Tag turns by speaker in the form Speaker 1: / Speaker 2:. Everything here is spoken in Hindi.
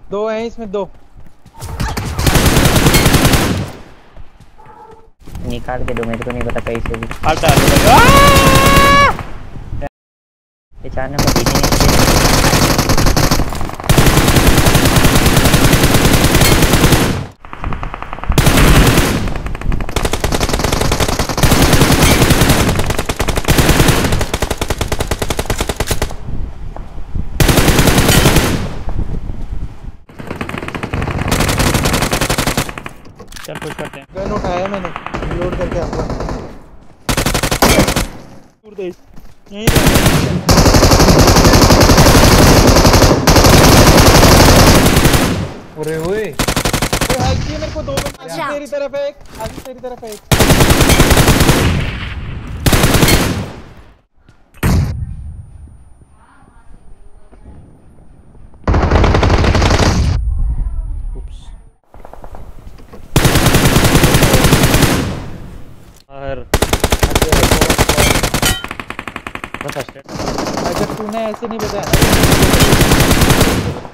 Speaker 1: दो हैं इसमें, दो
Speaker 2: निकाल के दो, मेरे को नहीं पता कैसे भी। ये 4 नंबर पीछे नहीं।
Speaker 3: चल पुश करते हैं।
Speaker 1: गन उठाया मैंने, लोड करके आऊंगा।
Speaker 3: दूर दे यहीं
Speaker 1: अरे ओए हेल्प किए मेरे को, दो बंदे तेरी तरफ है, एक आगे तेरी तरफ है एक। अगर तूने ऐसे नहीं बताया